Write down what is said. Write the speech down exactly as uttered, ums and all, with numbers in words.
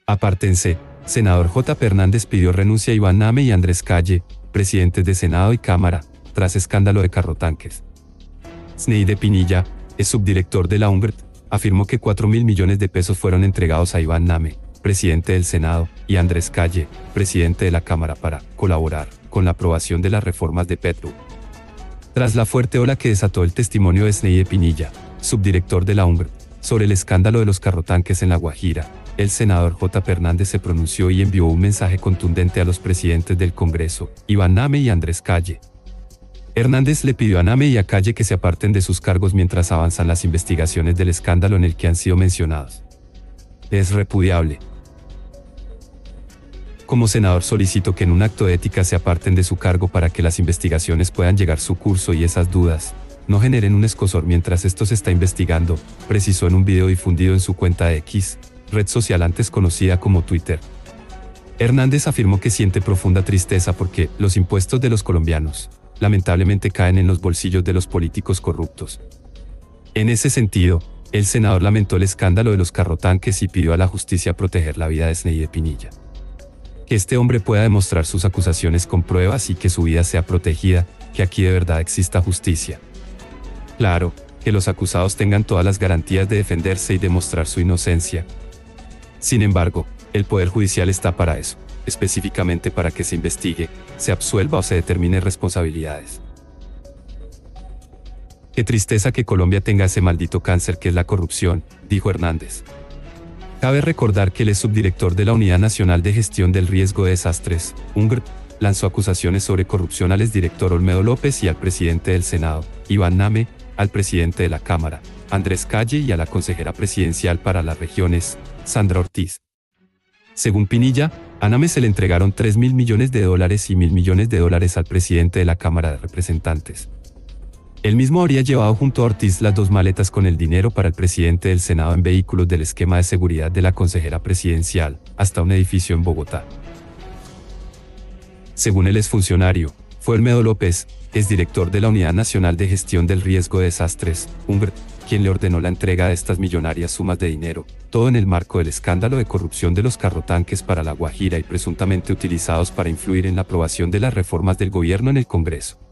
Apártense, senador J. P. Hernández pidió renuncia a Iván Name y Andrés Calle, presidentes de Senado y Cámara, tras escándalo de carrotanques. Sneide Pinilla, es subdirector de la UNGRT, afirmó que cuatro mil millones de pesos fueron entregados a Iván Name, presidente del Senado, y Andrés Calle, presidente de la Cámara, para colaborar con la aprobación de las reformas de Petro. Tras la fuerte ola que desató el testimonio de Sneide Pinilla, subdirector de la UNGRT, sobre el escándalo de los carrotanques en La Guajira, el senador J. P. Hernández se pronunció y envió un mensaje contundente a los presidentes del Congreso, Iván Name y Andrés Calle. Hernández le pidió a Name y a Calle que se aparten de sus cargos mientras avanzan las investigaciones del escándalo en el que han sido mencionados. Es repudiable. Como senador solicito que en un acto de ética se aparten de su cargo para que las investigaciones puedan llegar su curso y esas dudas no generen un escozor mientras esto se está investigando, precisó en un video difundido en su cuenta de X, red social antes conocida como Twitter. Hernández afirmó que siente profunda tristeza porque los impuestos de los colombianos, lamentablemente, caen en los bolsillos de los políticos corruptos. En ese sentido, el senador lamentó el escándalo de los carrotanques y pidió a la justicia proteger la vida de Sneide Pinilla. Que este hombre pueda demostrar sus acusaciones con pruebas y que su vida sea protegida, que aquí de verdad exista justicia. Claro, que los acusados tengan todas las garantías de defenderse y demostrar su inocencia. Sin embargo, el Poder Judicial está para eso, específicamente para que se investigue, se absuelva o se determine responsabilidades. Qué tristeza que Colombia tenga ese maldito cáncer que es la corrupción, dijo Hernández. Cabe recordar que el subdirector de la Unidad Nacional de Gestión del Riesgo de Desastres, UNGRT, lanzó acusaciones sobre corrupción al exdirector Olmedo López y al presidente del Senado, Iván Name, al presidente de la Cámara, Andrés Calle, y a la consejera presidencial para las regiones, Sandra Ortiz. Según Pinilla, a Name se le entregaron tres mil millones de dólares y mil millones de dólares al presidente de la Cámara de Representantes. Él mismo habría llevado junto a Ortiz las dos maletas con el dinero para el presidente del Senado en vehículos del esquema de seguridad de la consejera presidencial, hasta un edificio en Bogotá. Según el exfuncionario, fue Olmedo López, exdirector de la Unidad Nacional de Gestión del Riesgo de Desastres, UNGRT, quien le ordenó la entrega de estas millonarias sumas de dinero, todo en el marco del escándalo de corrupción de los carrotanques para La Guajira y presuntamente utilizados para influir en la aprobación de las reformas del gobierno en el Congreso.